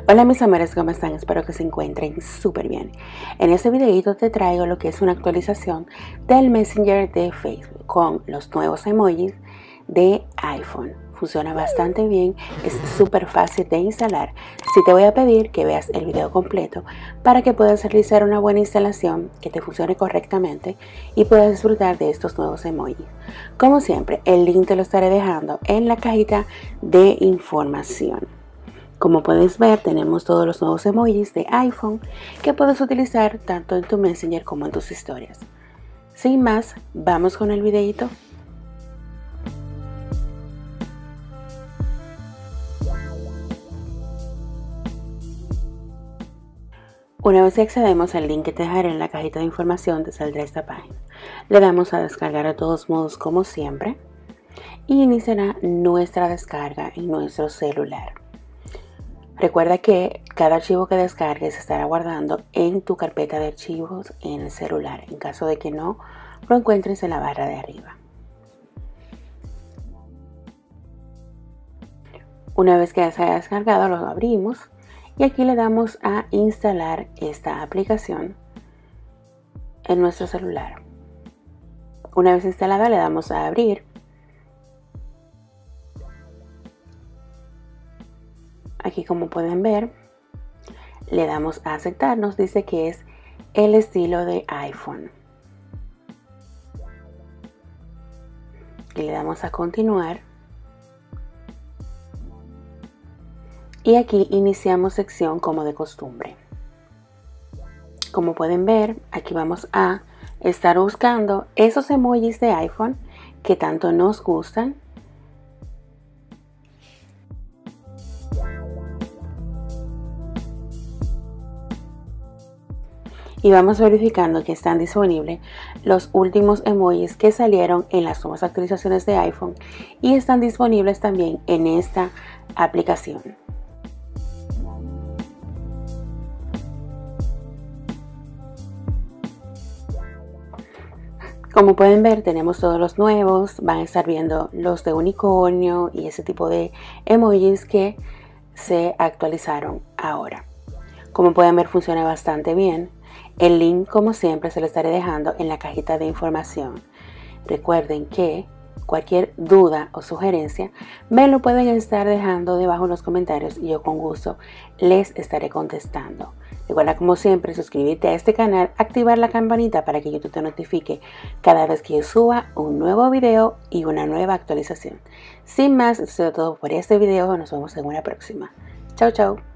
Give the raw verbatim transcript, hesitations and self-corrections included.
Hola mis amores, ¿cómo están? Espero que se encuentren súper bien. En este videito te traigo lo que es una actualización del Messenger de Facebook con los nuevos emojis de iPhone. Funciona bastante bien, es súper fácil de instalar. Sí te voy a pedir que veas el video completo para que puedas realizar una buena instalación que te funcione correctamente y puedas disfrutar de estos nuevos emojis. Como siempre, el link te lo estaré dejando en la cajita de información. Como puedes ver, tenemos todos los nuevos emojis de iPhone que puedes utilizar tanto en tu Messenger como en tus historias. Sin más, vamos con el videito. Una vez que accedemos al link que te dejaré en la cajita de información, te saldrá esta página. Le damos a descargar a todos modos como siempre y iniciará nuestra descarga en nuestro celular. Recuerda que cada archivo que descargues estará guardando en tu carpeta de archivos en el celular, en caso de que no lo encuentres en la barra de arriba. Una vez que ya se haya descargado, lo abrimos y aquí le damos a instalar esta aplicación en nuestro celular. Una vez instalada, le damos a abrir. Aquí, como pueden ver, le damos a aceptar. Nos dice que es el estilo de iPhone. Y le damos a continuar. Y aquí iniciamos sección como de costumbre. Como pueden ver, aquí vamos a estar buscando esos emojis de iPhone que tanto nos gustan. Y vamos verificando que están disponibles los últimos emojis que salieron en las nuevas actualizaciones de iPhone y están disponibles también en esta aplicación. Como pueden ver, tenemos todos los nuevos, van a estar viendo los de unicornio y ese tipo de emojis que se actualizaron ahora. Como pueden ver, funciona bastante bien. El link, como siempre, se lo estaré dejando en la cajita de información. Recuerden que cualquier duda o sugerencia me lo pueden estar dejando debajo en los comentarios y yo con gusto les estaré contestando. Recuerda, como siempre, suscribirte a este canal, activar la campanita para que YouTube te notifique cada vez que yo suba un nuevo video y una nueva actualización. Sin más, eso es todo por este video. Nos vemos en una próxima. Chao, chao.